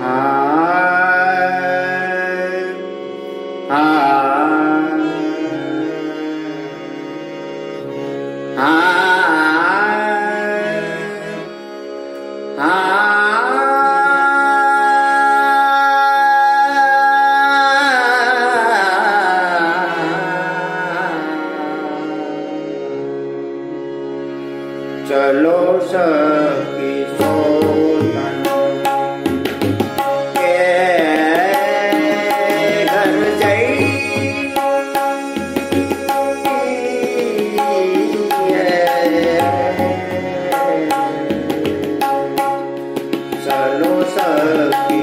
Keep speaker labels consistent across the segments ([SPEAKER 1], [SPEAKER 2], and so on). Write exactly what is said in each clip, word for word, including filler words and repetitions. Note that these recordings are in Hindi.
[SPEAKER 1] चलो सखी सोतन के घर जाइए, चलो सखी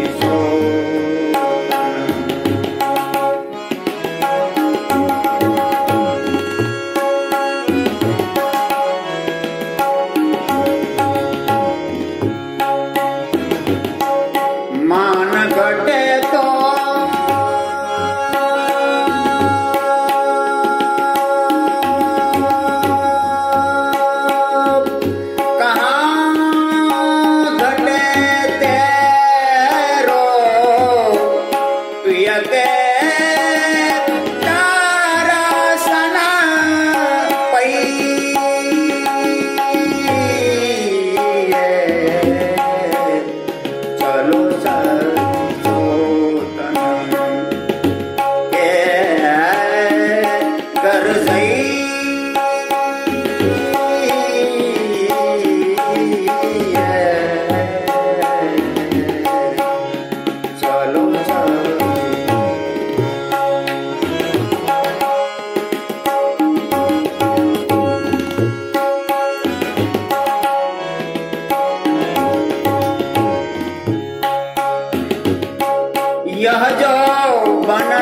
[SPEAKER 1] यह जो बना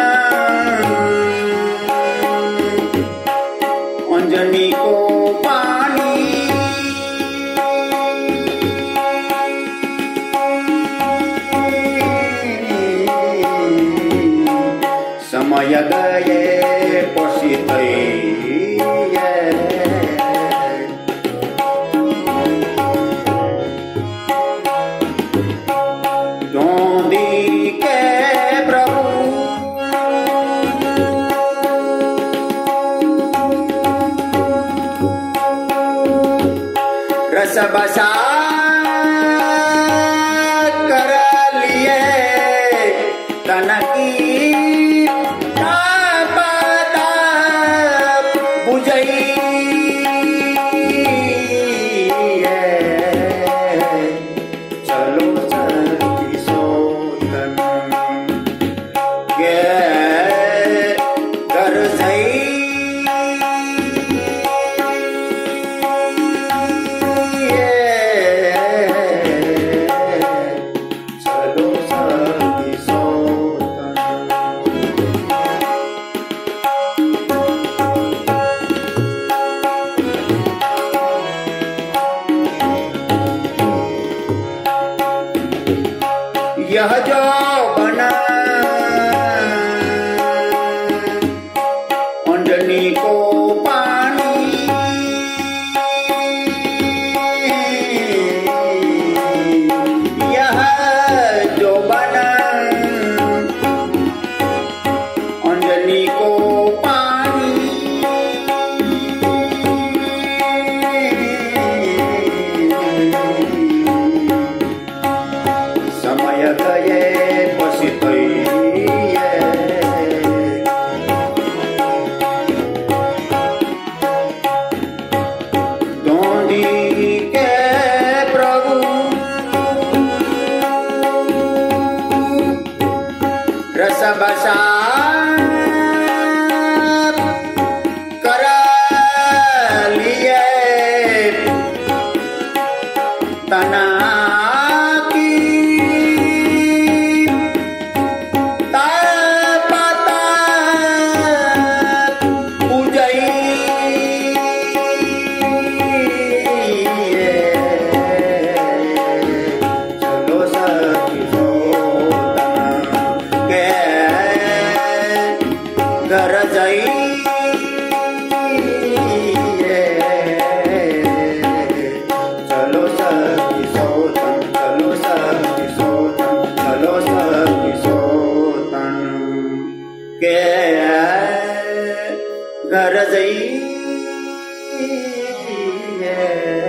[SPEAKER 1] अंजनी को पानी समय गए पसित रस बसा कर लिए तन की तापता बुझई, चलो सखी सोतन के घर जाइए, यह जो बना अंजनी को पानी यह जो बना अंजनी को पानी समय गए पसित दोंदी के प्रभु रस बसा कर लिए तना के घर जई है